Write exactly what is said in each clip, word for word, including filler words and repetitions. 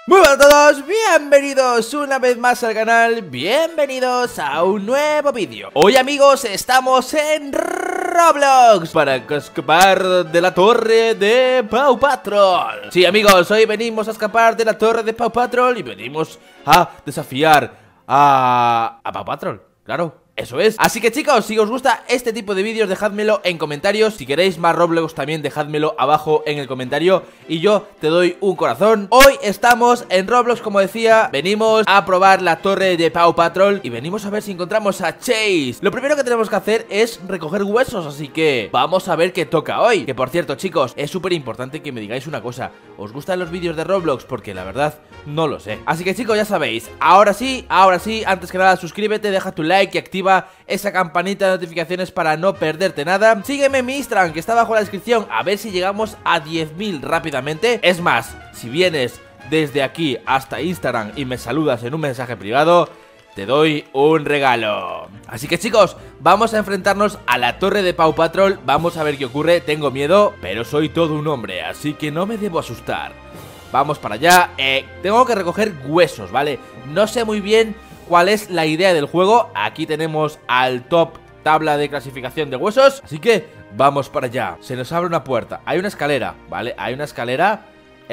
Muy buenas a todos, bienvenidos una vez más al canal, bienvenidos a un nuevo vídeo. Hoy, amigos, estamos en Roblox para escapar de la torre de Paw Patrol. Sí, amigos, hoy venimos a escapar de la torre de Paw Patrol y venimos a desafiar a... a Paw Patrol, claro. Eso es. Así que, chicos, si os gusta este tipo de vídeos, dejádmelo en comentarios. Si queréis más Roblox también dejádmelo abajo en el comentario y yo te doy un corazón. Hoy estamos en Roblox, como decía. Venimos a probar la torre de Paw Patrol y venimos a ver si encontramos a Chase. Lo primero que tenemos que hacer es recoger huesos, así que vamos a ver qué toca hoy. Que, por cierto, chicos, es súper importante que me digáis una cosa. ¿Os gustan los vídeos de Roblox? Porque la verdad no lo sé. Así que, chicos, ya sabéis. Ahora sí, ahora sí, antes que nada, suscríbete, deja tu like y activa esa campanita de notificaciones para no perderte nada. Sígueme en mi Instagram, que está abajo en la descripción, a ver si llegamos a diez mil rápidamente. Es más, si vienes desde aquí hasta Instagram y me saludas en un mensaje privado, te doy un regalo. Así que, chicos, vamos a enfrentarnos a la torre de Paw Patrol. Vamos a ver qué ocurre. Tengo miedo, pero soy todo un hombre, así que no me debo asustar. Vamos para allá. eh, Tengo que recoger huesos, ¿vale? No sé muy bien cuál es la idea del juego. Aquí tenemos al top tabla de clasificación de huesos, así que vamos para allá. Se nos abre una puerta, hay una escalera, ¿vale? Hay una escalera.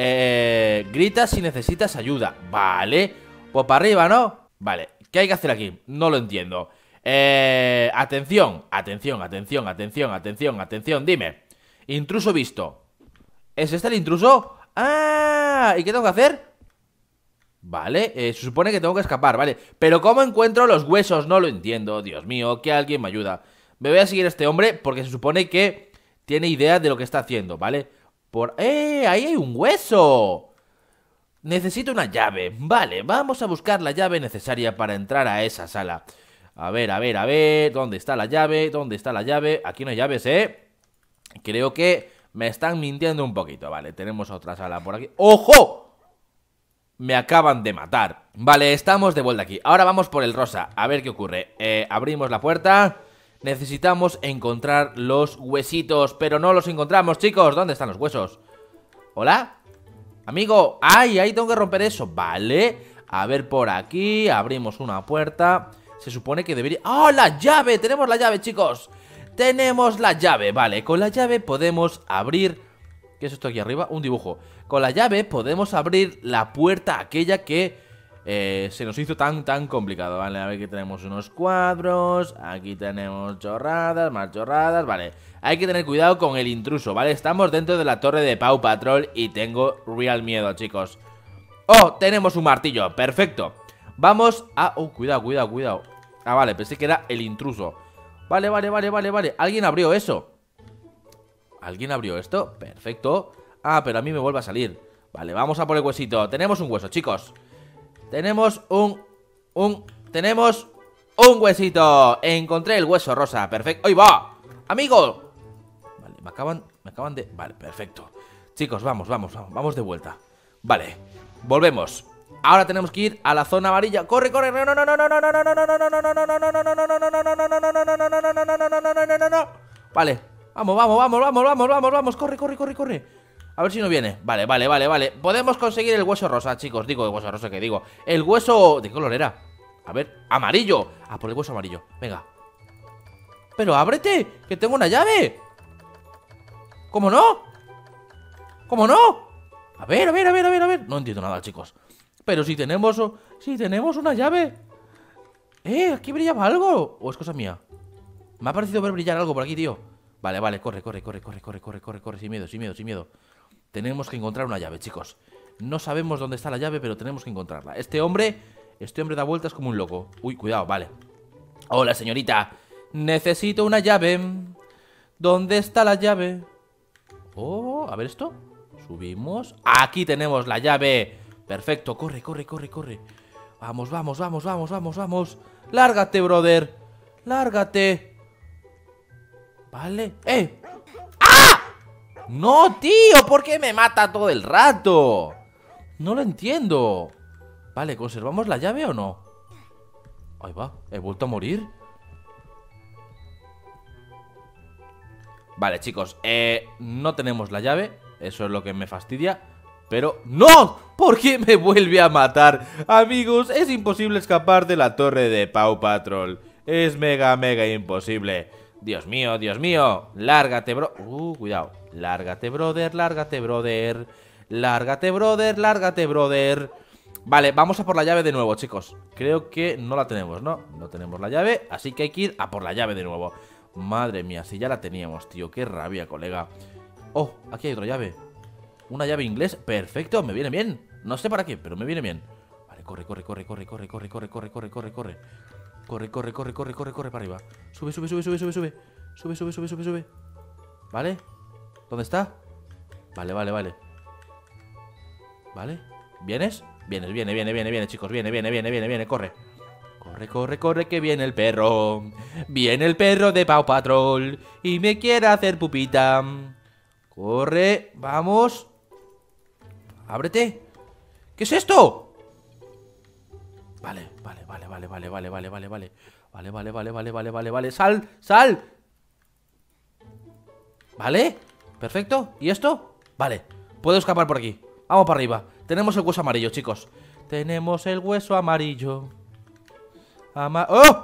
eh, Grita si necesitas ayuda, ¿vale? Pues para arriba, ¿no? Vale, ¿qué hay que hacer aquí? No lo entiendo. eh, Atención, atención, atención, atención, atención, atención, dime. Intruso visto. ¿Es este el intruso? ¡Ah! ¿Y qué tengo que hacer? Vale, eh, se supone que tengo que escapar, vale. Pero ¿cómo encuentro los huesos? No lo entiendo, Dios mío, que alguien me ayuda. Me voy a seguir a este hombre porque se supone que tiene idea de lo que está haciendo, ¿vale? Por... ¡Eh! ¡Ahí hay un hueso! Necesito una llave. Vale, vamos a buscar la llave necesaria para entrar a esa sala. A ver, a ver, a ver, ¿dónde está la llave? ¿Dónde está la llave? Aquí no hay llaves, ¿eh? Creo que me están mintiendo un poquito. Vale, tenemos otra sala por aquí. ¡Ojo! Me acaban de matar. Vale, estamos de vuelta aquí. Ahora vamos por el rosa, a ver qué ocurre. eh, Abrimos la puerta. Necesitamos encontrar los huesitos, pero no los encontramos, chicos. ¿Dónde están los huesos? ¿Hola? Amigo. ¡Ay! Ahí tengo que romper eso. Vale. A ver por aquí. Abrimos una puerta. Se supone que debería... ¡Oh, la llave! Tenemos la llave, chicos. Tenemos la llave. Vale, con la llave podemos abrir... ¿Qué es esto aquí arriba? Un dibujo. Con la llave podemos abrir la puerta aquella que eh, se nos hizo tan, tan complicado. Vale, a ver, que tenemos unos cuadros. Aquí tenemos chorradas, más chorradas. Vale, hay que tener cuidado con el intruso, ¿vale? Estamos dentro de la torre de Paw Patrol y tengo real miedo, chicos. ¡Oh! Tenemos un martillo, perfecto. Vamos a... ¡Oh, cuidado, cuidado, cuidado! Ah, vale, pensé que era el intruso. Vale, vale, vale, vale, vale. ¿Alguien abrió eso? ¿Alguien abrió esto? Perfecto. Ah, pero a mí me vuelve a salir. Vale, vamos a por el huesito. Tenemos un hueso, chicos. Tenemos un... Un... Tenemos un huesito. Encontré el hueso rosa. Perfecto. ¡Ahí va! ¡Amigo! Vale, me acaban... Me acaban de... Vale, perfecto. Chicos, vamos, vamos, vamos. Vamos de vuelta. Vale, volvemos. Ahora tenemos que ir a la zona amarilla. ¡Corre, corre! ¡No, no, no, no, no, no, no, no, no, no, no, no, no, no, no, no, no! Vale. Vamos, vamos, vamos, vamos, vamos, vamos, vamos. Corre, corre, corre, corre. A ver si no viene. Vale, vale, vale, vale. Podemos conseguir el hueso rosa, chicos. Digo, el hueso rosa, que digo. El hueso... ¿De qué color era? A ver, amarillo. Ah, por el hueso amarillo, venga. Pero ábrete, que tengo una llave. ¿Cómo no? ¿Cómo no? A ver, a ver, a ver, a ver, a ver. No entiendo nada, chicos. Pero si tenemos... Si tenemos una llave. Eh, aquí brillaba algo. ¿O es cosa mía? Me ha parecido ver brillar algo por aquí, tío. Vale, vale, corre, corre, corre, corre, corre, corre, corre, corre, sin miedo, sin miedo, sin miedo. Tenemos que encontrar una llave, chicos. No sabemos dónde está la llave, pero tenemos que encontrarla. Este hombre, este hombre da vueltas como un loco. Uy, cuidado, vale. Hola, señorita. Necesito una llave. ¿Dónde está la llave? Oh, a ver esto. Subimos. Aquí tenemos la llave. Perfecto, corre, corre, corre, corre. Vamos, vamos, vamos, vamos, vamos, vamos. Lárgate, brother. Lárgate. Vale. ¡Eh! ¡Ah! ¡No, tío! ¿Por qué me mata todo el rato? No lo entiendo. Vale, ¿conservamos la llave o no? Ahí va, he vuelto a morir. Vale, chicos, eh, no tenemos la llave. Eso es lo que me fastidia. Pero... ¡No! ¿Por qué me vuelve a matar? Amigos, es imposible escapar de la torre de Paw Patrol. Es mega, mega imposible. Dios mío, Dios mío. Lárgate, bro. Uh, cuidado. Lárgate, brother, lárgate, brother. Lárgate, brother, lárgate, brother. Vale, vamos a por la llave de nuevo, chicos. Creo que no la tenemos, ¿no? No tenemos la llave, así que hay que ir a por la llave de nuevo. Madre mía, si ya la teníamos, tío. Qué rabia, colega. Oh, aquí hay otra llave. Una llave inglés, perfecto, me viene bien. No sé para qué, pero me viene bien. Vale, corre, corre, corre, corre, corre, corre, corre, corre, corre, corre, corre. Corre, corre, corre, corre, corre, corre para arriba. Sube, sube, sube, sube, sube, sube. Sube, sube, sube, sube, sube. ¿Vale? ¿Dónde está? Vale, vale, vale. ¿Vale? ¿Vienes? Vienes, viene, viene, viene, viene, chicos. Viene, viene, viene, viene, viene, corre. Corre, corre, corre, que viene el perro. Viene el perro de Paw Patrol y me quiere hacer pupita. Corre, vamos. Ábrete. ¿Qué es esto? Vale, vale, vale, vale, vale, vale, vale, vale, vale. Vale, vale, vale, vale, vale, vale, vale. Sal, sal. Vale, perfecto. ¿Y esto? Vale, puedo escapar por aquí. Vamos para arriba. Tenemos el hueso amarillo, chicos. Tenemos el hueso amarillo. Ama ¡Oh!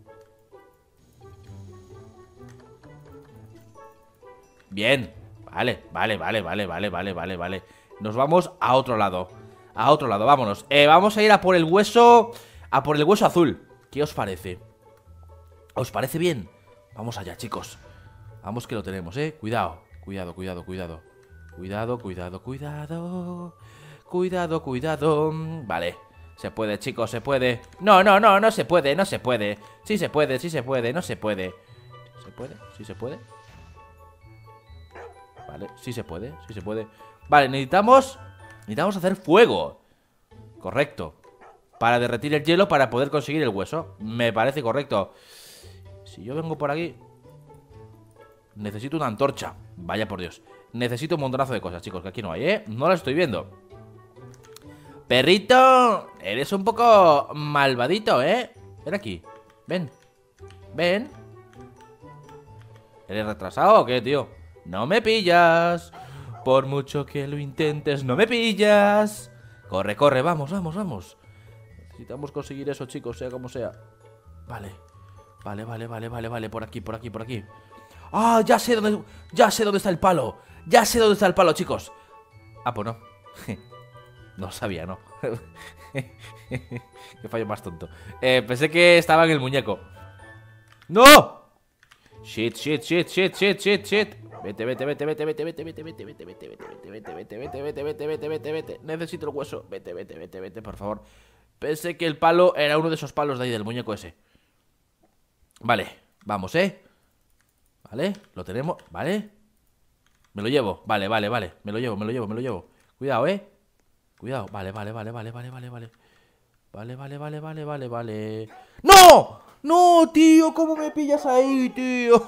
Bien. Vale, vale, vale, vale, vale, vale, vale, vale. Nos vamos a otro lado. A otro lado, vámonos. Eh, vamos a ir a por el hueso. A por el hueso azul. ¿Qué os parece? ¿Os parece bien? Vamos allá, chicos. Vamos que lo tenemos, eh. Cuidado, cuidado, cuidado, cuidado. Cuidado, cuidado, cuidado. Cuidado, cuidado. Vale. Se puede, chicos, se puede. No, no, no, no se puede, no se puede. Sí se puede, sí se puede, no se puede. ¿Se puede? ¿Sí se puede? Vale, sí se puede, sí se puede. Vale, necesitamos Necesitamos hacer fuego. Correcto. Para derretir el hielo para poder conseguir el hueso. Me parece correcto. Si yo vengo por aquí, necesito una antorcha. Vaya por Dios. Necesito un montonazo de cosas, chicos, que aquí no hay, ¿eh? No las estoy viendo. Perrito, eres un poco malvadito, ¿eh? Ven aquí. Ven. Ven. ¿Eres retrasado o qué, tío? No me pillas. Por mucho que lo intentes, no me pillas. Corre, corre, vamos, vamos, vamos. Necesitamos conseguir eso, chicos, sea como sea. Vale. Vale, vale, vale, vale, vale. Por aquí, por aquí, por aquí. ¡Ah! Ya sé dónde. Ya sé dónde está el palo. Ya sé dónde está el palo, chicos. Ah, pues no. No sabía, ¿no? Qué fallo más tonto. eh, Pensé que estaba en el muñeco. ¡No! Shit, shit, shit, shit, shit, shit, shit. Vete, vete, vete, vete, vete, vete, vete, vete, vete, vete, vete, vete, vete, vete, vete, vete, vete, vete, vete, vete. Necesito el hueso. Vete, vete, vete, vete, por favor. Pensé que el palo era uno de esos palos de ahí del muñeco ese. Vale, vamos, ¿eh? Vale, lo tenemos, vale. Me lo llevo, vale, vale, vale. Me lo llevo, me lo llevo, me lo llevo. Cuidado, ¿eh? Cuidado, vale, vale, vale, vale, vale, vale, vale. Vale, vale, vale, vale, vale, vale. ¡No! ¡No, tío! ¿Cómo me pillas ahí, tío?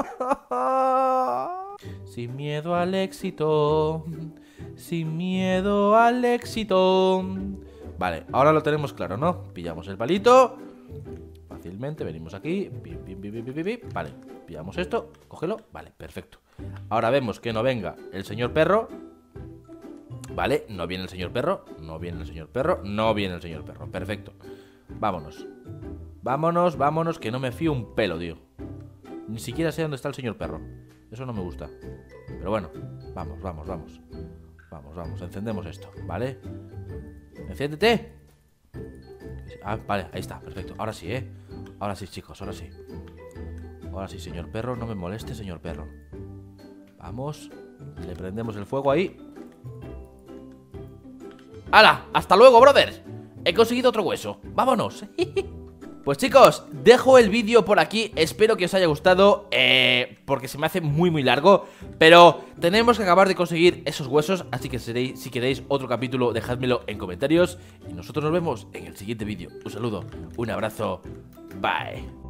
Sin miedo al éxito. Sin miedo al éxito. Vale, ahora lo tenemos claro, ¿no? Pillamos el palito. Fácilmente, venimos aquí. Pim, pim, pim, pim, pim, pim. Vale, pillamos esto. Cógelo. Vale, perfecto. Ahora vemos que no venga el señor perro. Vale, no viene el señor perro. No viene el señor perro. No viene el señor perro. Perfecto. Vámonos. Vámonos, vámonos, que no me fío un pelo, tío. Ni siquiera sé dónde está el señor perro. Eso no me gusta. Pero bueno, vamos, vamos, vamos. Vamos, vamos, encendemos esto, ¿vale? Enciéndete. Ah, vale, ahí está, perfecto. Ahora sí, ¿eh? Ahora sí, chicos, ahora sí. Ahora sí, señor perro, no me moleste, señor perro. Vamos. Le prendemos el fuego ahí. ¡Hala! ¡Hasta luego, brothers! He conseguido otro hueso. ¡Vámonos! Pues chicos, dejo el vídeo por aquí. Espero que os haya gustado, eh, porque se me hace muy muy largo. Pero tenemos que acabar de conseguir esos huesos. Así que seréis, si queréis otro capítulo, dejádmelo en comentarios. Y nosotros nos vemos en el siguiente vídeo. Un saludo, un abrazo, bye.